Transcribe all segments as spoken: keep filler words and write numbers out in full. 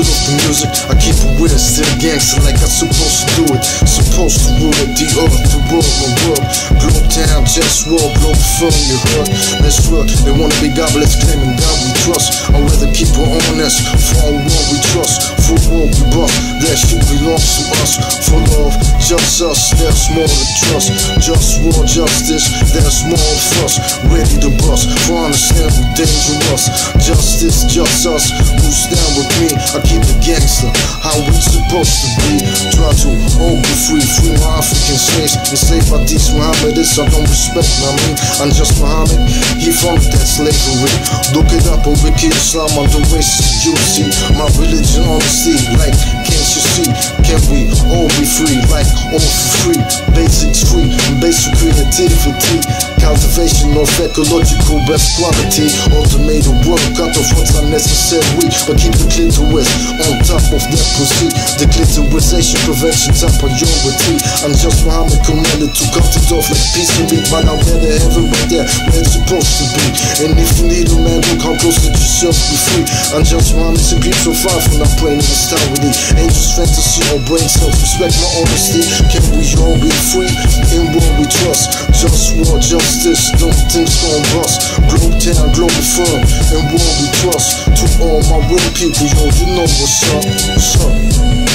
love the music, I keep it with it, still gangster like I'm supposed to do it. Supposed to rule it, the earth, the world, my world. Globetown, JustWar, Globalfirm, you heard? Let's work, they wanna be godless, claiming God we trust. I'd rather keep it honest, for our world we trust. For world we bust, that shit belongs to us. For love, just us, there's more to trust. Just war, justice, there's more of us. Ready to bust, for understand we're dangerous. Justice, just us, who stand with me. I keep it gangster, how we supposed to be. Try to all be free, free my African slaves. Enslaved by these Mohammedists, I don't respect, I mean. I'm just Muhammad, he founded that slavery. Look it up on Wiki Islam, I'm the racist, you see. My religion honesty, like, can't you see? Can we all be free, like, all for free? Basics free, and basic creativity. Cultivation of ecological best quality. Automated work, cut off what's unnecessary. But keep the clitoris on top of that pussy. The clitorisation prevention top priority. I'm just Muhammad commanded to cut it off like piece of meat. But I'm where the heaven right there, where it's supposed to be. And if you need a man, don't come close, let yourself be free. I'm just Muhammad, simply so far from not praying in austerity. Angels fantasy or brain cells, respect my honesty. Can we all be free? In what we trust. Just war, justice, don't think gon' bust. Globetown, Globalfirm, and what we trust. To all my real people, yo, you know what's up, what's up.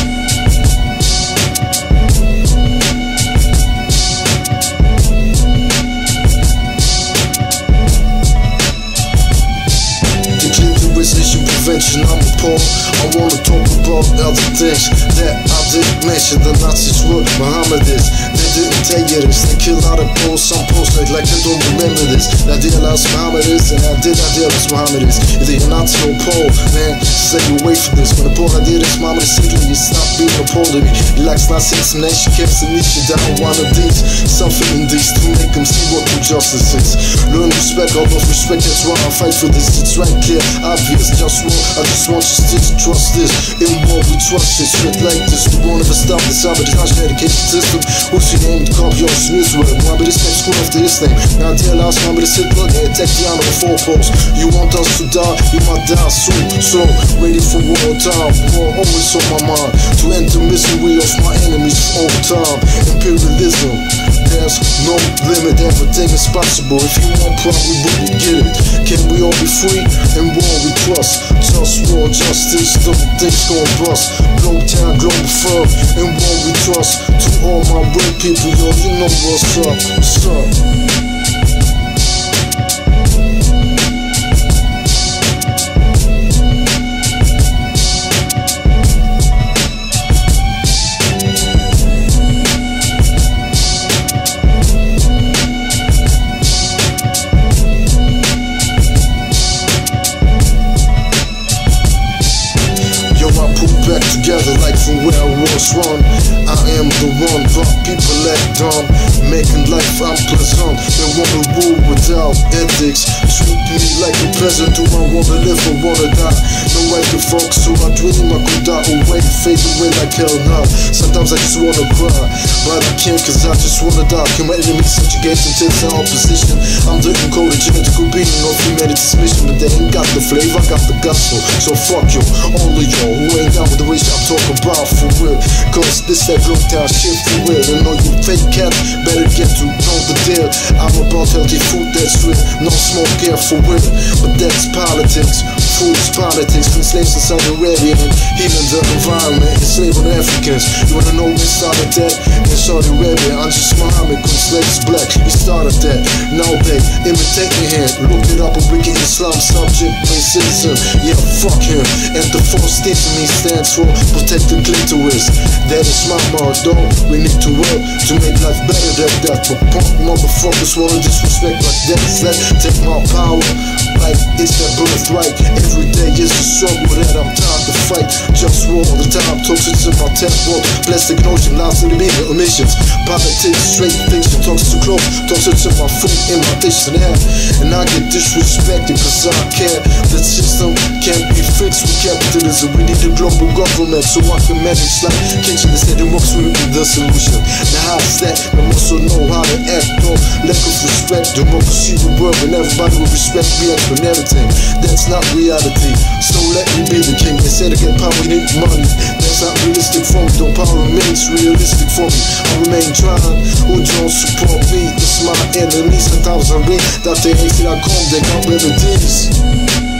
Prevention, I'm appalled. I wanna talk about other things that I didn't mention. The Nazis were Mohammedists. They didn't tell you this. They kill out of posts. Some posts like, like they don't remember this. I idealize Mohammedists and I did idealize Mohammedists. If you're not so Pole, man, stay away from this. When the Pole idealist Mohammed sickly, you stop being a Pole to me. He likes Nazis and she keeps the niche down one of these. Something in these to make them see what true justice is. Learn respect, all those respect, that's why I fight for this. It's right clear, obvious, just I just want you still to trust this. In what we trust, it's shit like this. The one of us stop this out of the Dutch education system. What's your name? The copy on Smith's word. Remember this name, school after his name. Now dear last, remember this Hitler, they attack the honor of four posts. You want us to die, you might die soon. So, ready for war time. War always on my mind. To end the misery of my enemies all the time. Imperialism, there's no limit, everything is possible. If you want pride, we will get it. Can we all be free? In war we trust. Just war, justice, don't think gon' bust. Globetown, Globalfirm, and what we trust. To all my real people, yo, you know what's up, what's up. Back together like from where I was run. I am the one, but people act dumb, making life unpleasant. They wanna rule without ethics. Treat me like a peasant. Do I wanna live or wanna die? No I can fuck, so I dream I could die away, fade away like hell now. Sometimes I just wanna cry, but I can't cause I just wanna die. Can my enemies subjugate until it's our opposition? I'm the encoded genetical being of humanity's mission, but they ain't got the flavor, I got the gospel. So fuck you, all of y'all who ain't down with the race I'm talking about for real. Cause this that Globetown shit for real. And all you fake cats better get to know the deal. I'm about healthy food that's real, no smoke here for real. But that's politics, food's politics. From slaves to Saudi Arabia and healing the environment, enslaving Africans. You wanna know where started that? In Saudi Arabia, I'm just Muhammad, cause slaves black. He started that, now they imitate me here. Look it up on Wiki Islam, subject, main citizen. Yeah, fuck him. And the false state to me stands for protect the clitoris. That is my motto. We need to work to make life better than that. But punk motherfuckers wanna disrespect like that. That take my power like it's that birthright. Every day is a struggle that I'm tired to fight. Just war all the time, toxic to my tap wall. Plastic notion, lies in the media, omissions. Politics, straight fiction, talks too close, toxic to my food in my dish and air. And I get disrespected cause I care. The system can't be fixed with capitalism. We need a global government so I can manage like kitchen instead of works with the solution. Now how's that? I also know how to act on lack of respect. Democracy will work and everybody will respect me for everything. That's not reality, so let me be the king. They say to get power you need money. That's not realistic for me, though power remains realistic for me. I remain trying, who don't support me? It's my enemies, a thousand read Doctor H dot com, they got remedies.